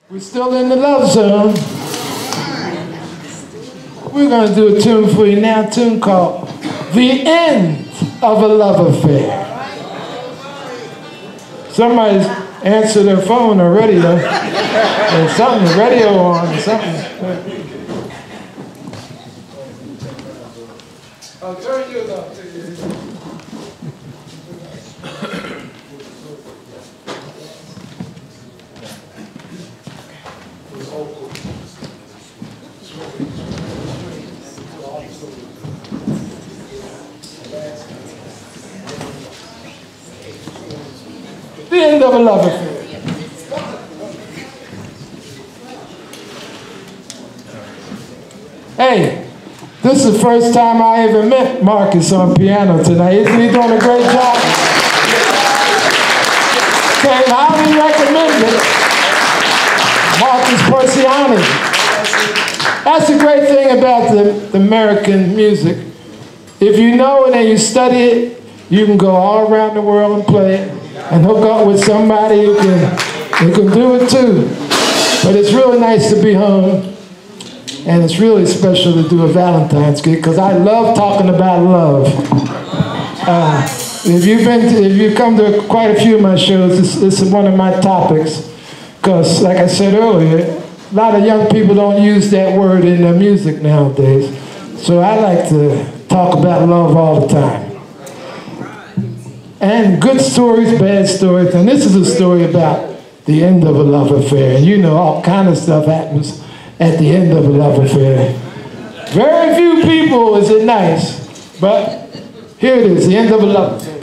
We're still in the love zone. We're going to do a tune for you now, a tune called The End of a Love Affair. Somebody's answered their phone already, though. There's something, radio on or something. I'll turn yours up to you. The end of a love affair. Hey, this is the first time I ever met Marcus on piano tonight. Isn't he doing a great job? Okay, highly recommend it. Marcus Porciani. That's the great thing about the American music. If you know it and you study it, you can go all around the world and play it and hook up with somebody who can do it too. But it's really nice to be home. And it's really special to do a Valentine's gig because I love talking about love. If you've come to quite a few of my shows, this is one of my topics. Because, like I said earlier, a lot of young people don't use that word in their music nowadays. So I like to talk about love all the time. And good stories, bad stories. And this is a story about the end of a love affair. And you know, all kind of stuff happens at the end of a love affair. Very few people is it nice, but here it is, the end of a love affair.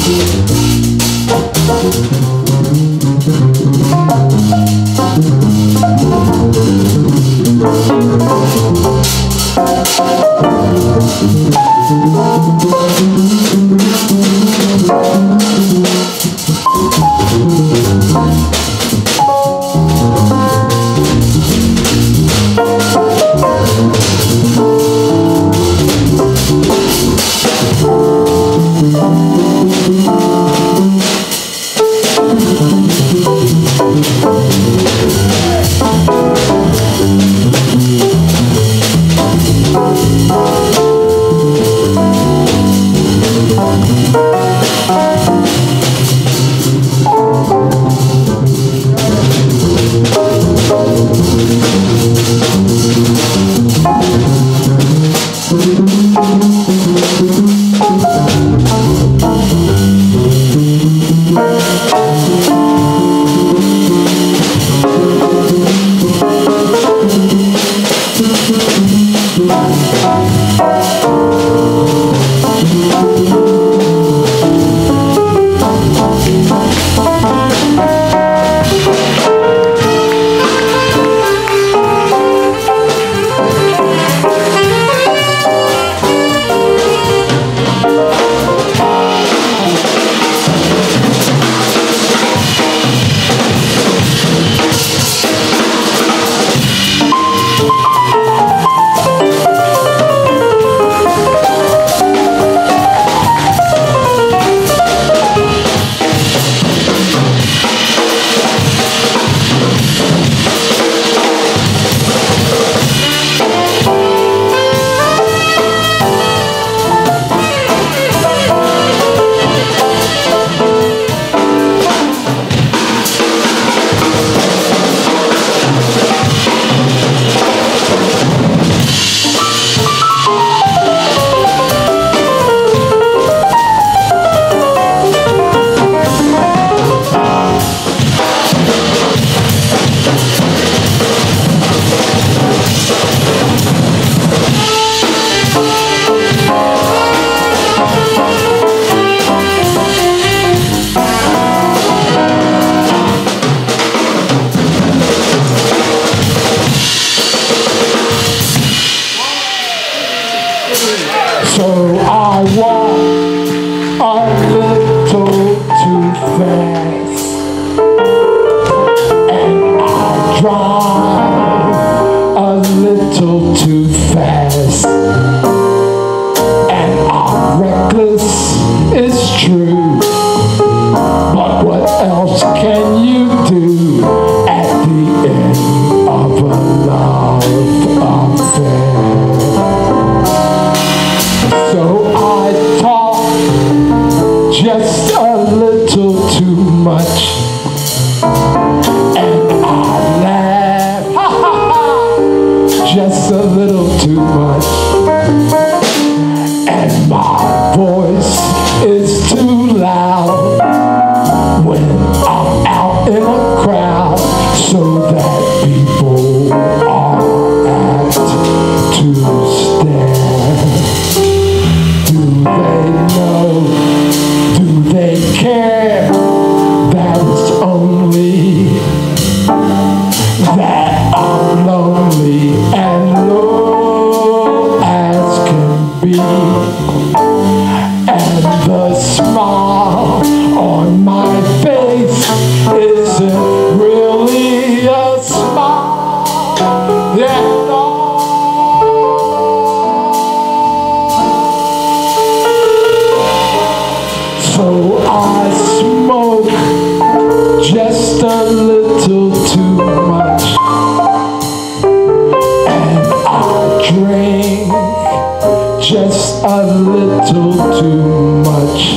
So I walk a little too fast, and I drive a little too fast, and I'm reckless, it's true, but what else can you do at the end of a love affair? So I talk just a little too much, and I laugh, ha ha ha, just a little too much, and my voice is too loud when I'm out in a crowd, so that people are apt to stare. Do they know, do they care that it's only that I'm lonely and low as can be, and the smile on my face isn't really a smile at all. So I smoke just a little too much, and I drink just a little too much,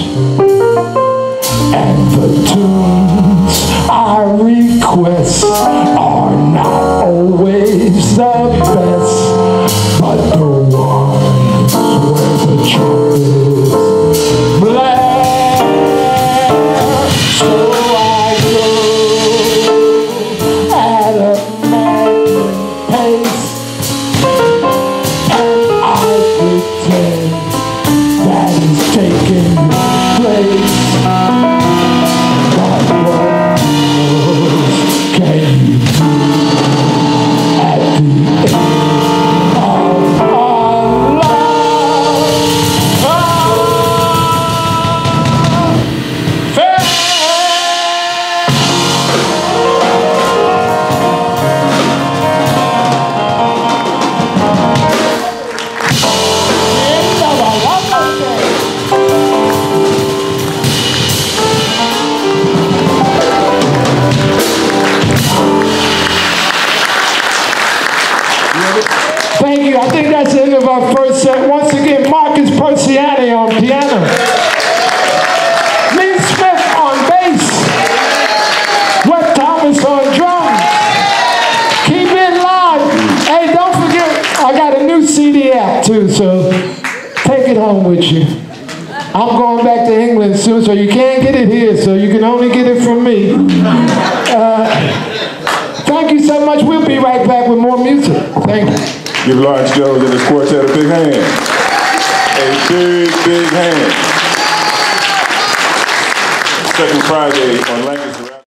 and the tunes I request are not always the best, but the ones where the trumpets blare. So I go at a maddening pace, and I pretend that it's taking place. with you. I'm going back to England soon, so you can't get it here, so you can only get it from me. Thank you so much. We'll be right back with more music. Thank you. Give Lawrence Jones and his quartet a big hand. A big, big hand. Second Friday on Lancaster.